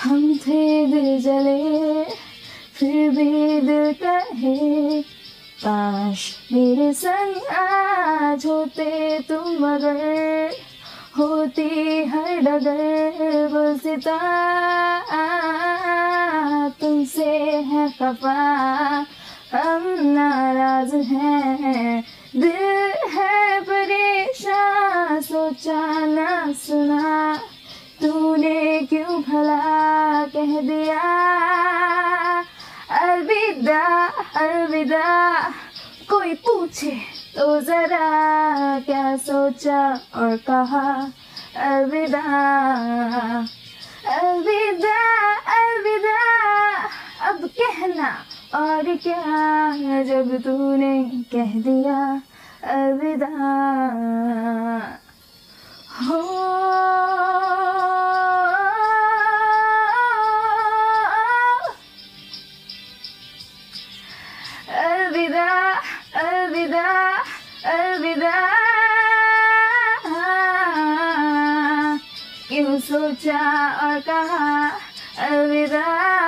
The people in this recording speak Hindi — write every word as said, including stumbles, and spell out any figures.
हम थे दिल जले फिर भी दिल कहे, काश मेरे संग आज होते तुम, मगर होती हर डगर गुलसिता तुमसे है खफा, हम नाराज हैं, दिल है परेशान, सोचा ना सुना तूने क्यों भला कह दिया, अलविदा अलविदा। कोई पूछे तो जरा क्या सोचा और कहा, अलविदा अलविदा अलविदा। अब कहना और क्या जब तूने कह दिया अलविदा। हो अलविदा अलविदा अलविदा। क्यों सोचा और कहा अलविदा।